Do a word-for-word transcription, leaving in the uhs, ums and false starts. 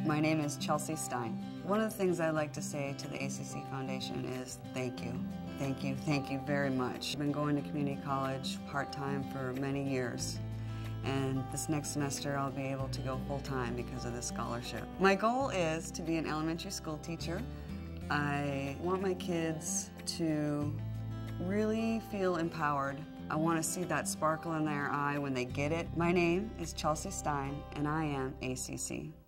My name is Chelsea Stein. One of the things I like to say to the A C C Foundation is thank you. Thank you, thank you very much. I've been going to community college part-time for many years, and this next semester I'll be able to go full-time because of this scholarship. My goal is to be an elementary school teacher. I want my kids to really feel empowered. I want to see that sparkle in their eye when they get it. My name is Chelsea Stein, and I am A C C.